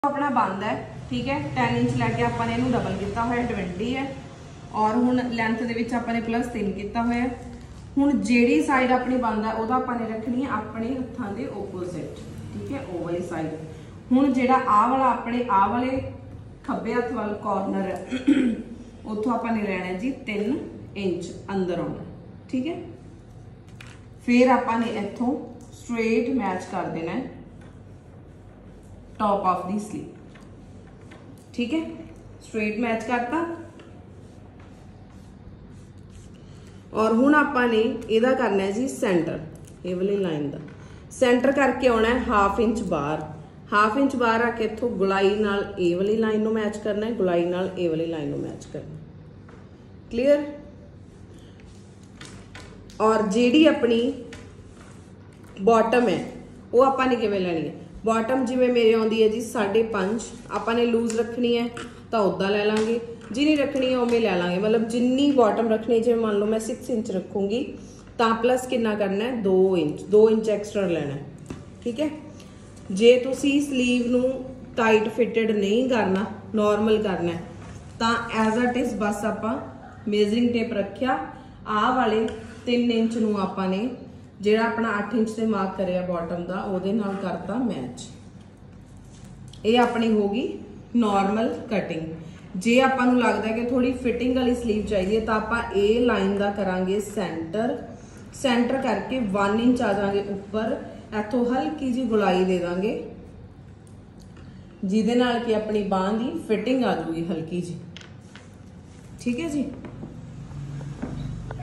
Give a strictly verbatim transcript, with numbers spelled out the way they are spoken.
अपना बंद है, ठीक है। टेन इंच लैके आपने इनू डबल किया हुआ ट्वेंटी है और हुण लेंथ दे विच आपने प्लस तीन किया हुआ है। हुण जिहड़ी साइड अपनी बंद है उहदा आपने रखनी है अपने हत्थां दे ओपोजिट, ठीक है, ओ वाली साइड। हुण जिहड़ा आ वाला अपने आ वाले खब्बे हत्थ वाल कॉर्नर है उत्थों आपने लेना है जी तीन इंच अंदर आना, ठीक है। फिर आपने इत्थों स्ट्रेट मैच कर देना है टॉप ऑफ दी स्लीव, ठीक है। स्ट्रेट मैच करता और हुण आपने इहदा करना है जी सेंटर, ये वाली लाइन का सेंटर करके आना है हाफ इंच बाहर। हाफ इंच बाहर आके इत्थों गुलाई नाल ए वाली लाइन नूं मैच करना है, गुलाई नाल ए वाली लाइन नूं मैच करना, क्लीयर। और जिहड़ी अपनी बॉटम है वो आपने किवें लैनी है। बॉटम जिवें मेरे आउंदी है जी साढ़े पांच, आपने लूज रखनी है तो उदा लै लांगे, जिन्नी रखनी है उवें लै लांगे। मतलब जिन्नी बॉटम रखनी है, जिवें मान लो मैं सिक्स इंच रखूँगी तो प्लस कितना करना है दो इंच, दो इंच एक्सट्रा लेना है, ठीक है। जे तुसी स्लीव नूं टाइट फिटेड नहीं करना, नॉर्मल करना है तो एज इट इज बस आपां मेजरिंग टेप रखिया आ वाले तीन इंच नूं आपने जिहड़ा अपना अठ इंच से मार्क करिया बॉटम का उहदे नाल करता मैच। ये अपनी होगी नॉर्मल कटिंग। जे आपां नूं लगदा है कि थोड़ी फिटिंग वाली स्लीव चाहिए तो आपां ए लाइन का करांगे सेंटर, सेंटर करके वन इंच आ जाएंगे ऊपर, इत्थों हल्की जी गुलाई दे देंगे जिहदे नाल कि अपनी बांह की फिटिंग आ जाएगी हल्की जी, ठीक है जी।